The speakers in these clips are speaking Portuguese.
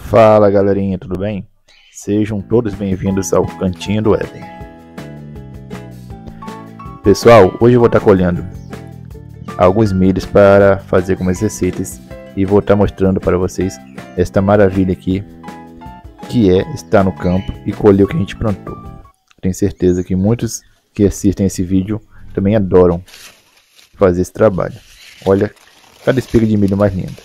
Fala galerinha, tudo bem? Sejam todos bem-vindos ao Cantinho do Éden. Pessoal, hoje eu vou estar colhendo alguns milhos para fazer algumas receitas e vou estar mostrando para vocês esta maravilha aqui que é estar no campo e colher o que a gente plantou. Tenho certeza que muitos que assistem esse vídeo também adoram fazer esse trabalho. Olha cada espiga de milho mais linda.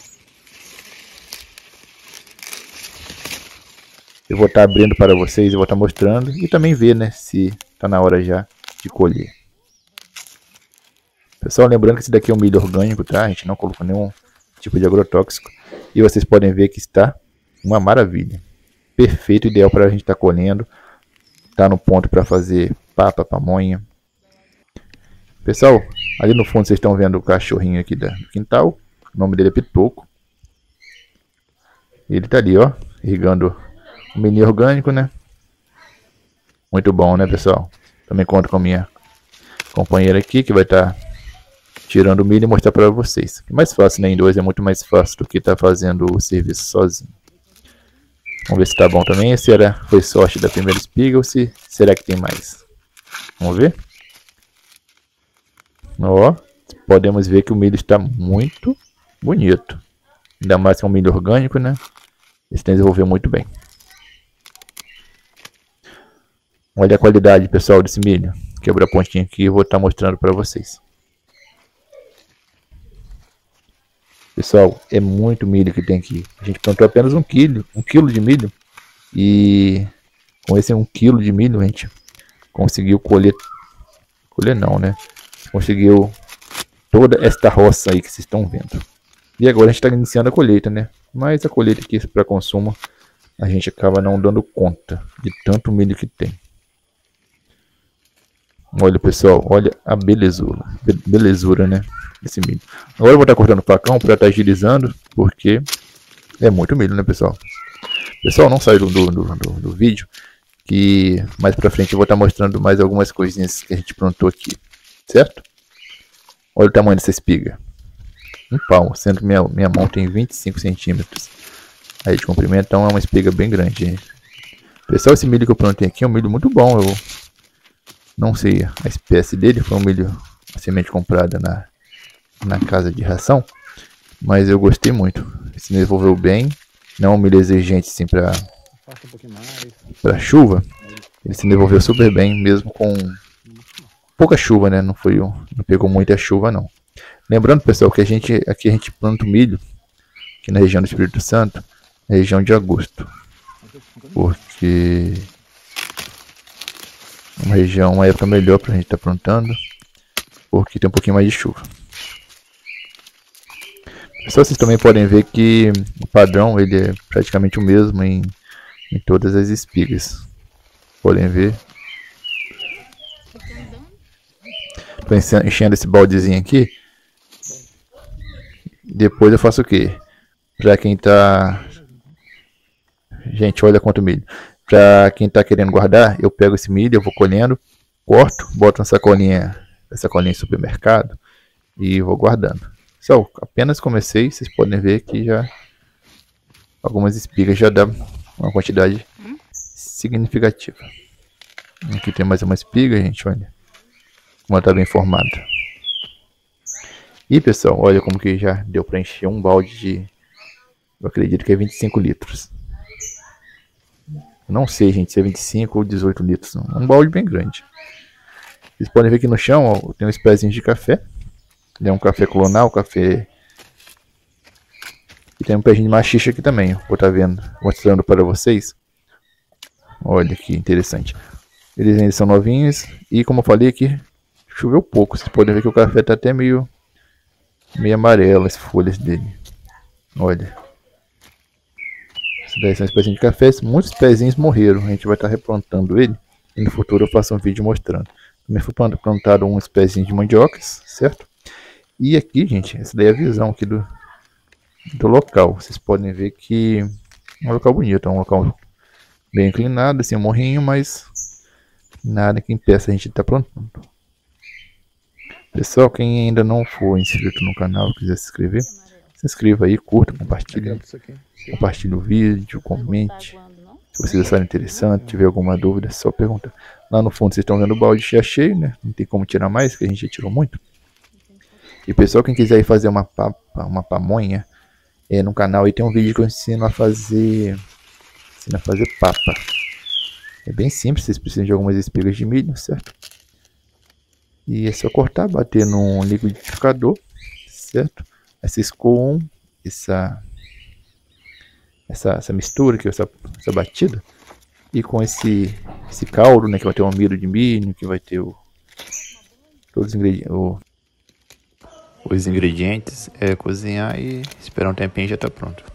Eu vou estar abrindo para vocês, eu vou estar mostrando e também ver, né, se está na hora já de colher. Pessoal, lembrando que esse daqui é um milho orgânico, tá? A gente não colocou nenhum tipo de agrotóxico. E vocês podem ver que está uma maravilha. Perfeito, ideal para a gente estar colhendo. Está no ponto para fazer papa, pamonha. Pessoal, ali no fundo vocês estão vendo o cachorrinho aqui do quintal. O nome dele é Pitoco. Ele está ali, ó, irrigando o milho orgânico, né? Muito bom, né, pessoal? Também conto com a minha companheira aqui, que vai estar tirando o milho e mostrar para vocês. É mais fácil, né? Em dois é muito mais fácil do que estar fazendo o serviço sozinho. Vamos ver se tá bom também. Se foi sorte da primeira espiga ou se será que tem mais. Vamos ver? Ó, podemos ver que o milho está muito bonito. Ainda mais que é um milho orgânico, né? Ele se desenvolveu muito bem. Olha a qualidade, pessoal, desse milho. Quebra a pontinha aqui e vou estar mostrando para vocês. Pessoal, é muito milho que tem aqui. A gente plantou apenas um quilo de milho. E com esse 1 quilo de milho a gente conseguiu colher não, né? Conseguiu toda esta roça aí que vocês estão vendo. E agora a gente está iniciando a colheita, né? Mas a colheita aqui para consumo a gente acaba não dando conta de tanto milho que tem. Olha, pessoal, olha a belezura, né? Esse milho. Agora eu vou estar cortando o facão para estar agilizando, porque é muito milho, né, pessoal? Pessoal, não sai do vídeo, que mais pra frente eu vou estar mostrando mais algumas coisinhas que a gente plantou aqui, certo? Olha o tamanho dessa espiga. Um palmo, sendo que minha mão tem 25 centímetros aí de comprimento, então é uma espiga bem grande, gente. Pessoal, esse milho que eu plantei aqui é um milho muito bom. Eu não sei a espécie dele, foi um milho, uma semente comprada na casa de ração, mas eu gostei muito. Ele se desenvolveu bem, não é um milho exigente assim para chuva. Ele se desenvolveu super bem, mesmo com pouca chuva, né? Não pegou muita chuva não. Lembrando, pessoal, que aqui a gente planta o milho aqui na região do Espírito Santo, na região de agosto, porque uma época melhor para a gente estar plantando, porque tem um pouquinho mais de chuva. Pessoal, vocês também podem ver que o padrão ele é praticamente o mesmo em todas as espigas. Podem ver. Estou enchendo esse baldezinho aqui. Depois eu faço o que? Para quem tá... Gente, olha quanto milho. Para quem tá querendo guardar, eu pego esse milho, eu vou colhendo, corto, boto na sacolinha de supermercado e vou guardando. Só, apenas comecei, vocês podem ver que já algumas espigas já dá uma quantidade significativa. Aqui tem mais uma espiga, gente, olha como ela está bem formada. E pessoal, olha como que já deu para encher um balde de, eu acredito que é 25 litros. Não sei, gente, se é 25 ou 18 litros, não. Um balde bem grande. Vocês podem ver que no chão, ó, tem uns pezinhos de café. É um café colonal, café. E tem um pezinho de machixe aqui também. Vou estar mostrando para vocês. Olha que interessante. Eles ainda são novinhos. E como eu falei aqui, choveu pouco. Vocês podem ver que o café está até meio amarelo, as folhas dele. Olha. Esses daí são os pezinhos de café. Muitos pezinhos morreram. A gente vai estar replantando ele. E no futuro eu faço um vídeo mostrando. Também foi plantado uns pezinhos de mandiocas, certo? E aqui, gente, essa daí é a visão aqui do local. Vocês podem ver que é um local bonito, é um local bem inclinado, assim, um morrinho, mas nada que impeça a gente de estar plantando. Pessoal, quem ainda não for inscrito no canal, quiser se inscrever Se inscreva aí, curta, compartilhe. Aquela isso aqui. Compartilhe o vídeo, comente. Se vocês acharem interessante, tiver alguma dúvida, é só perguntar. Lá no fundo vocês estão vendo o balde já cheio, né? Não tem como tirar mais, que a gente já tirou muito. E pessoal, quem quiser ir fazer uma pamonha, no canal aí tem um vídeo que eu ensino a fazer papa. É bem simples, vocês precisam de algumas espigas de milho, certo? E é só cortar, bater num liquidificador, certo? Aí vocês coam essa mistura, que essa batida, e com esse caldo, né, que vai ter um amido de milho, que vai ter todos os ingredientes, cozinhar e esperar um tempinho e já tá pronto.